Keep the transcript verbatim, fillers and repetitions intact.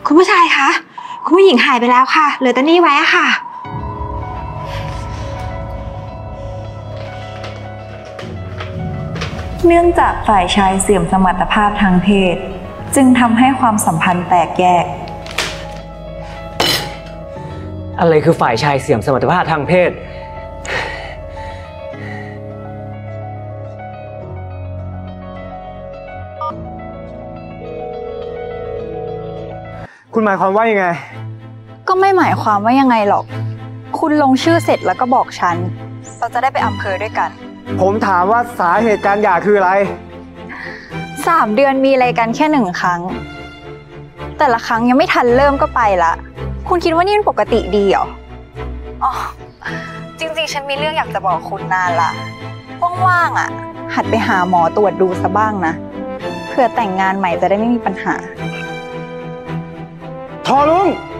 คุณผู้ชายคะคุณผู้หญิงหายไปแล้วค่ะเหลือแต่นี่ไว้อะค่ะเนื่องจากฝ่ายชายเสื่อมสมรรถภาพทางเพศจึงทำให้ความสัมพันธ์แตกแยกอะไรคือฝ่ายชายเสื่อมสมรรถภาพทางเพศคุณหมายความว่ายังไงก็ไม่หมายความว่ายังไงหรอกคุณลงชื่อเสร็จแล้วก็บอกฉันเราจะได้ไปอำเภอด้วยกันผมถามว่าสาเหตุการหย่าคืออะไรสามเดือนมีอะไรกันแค่หนึ่งครั้งแต่ละครั้งยังไม่ทันเริ่มก็ไปละคุณคิดว่านี่เป็นปกติดีเหรออ๋อจริงๆฉันมีเรื่องอยากจะบอกคุณนานละว่างๆอ่ะหัดไปหาหมอตรวจดูซะบ้างนะเผื่อแต่งงานใหม่จะได้ไม่มีปัญหาทอลุง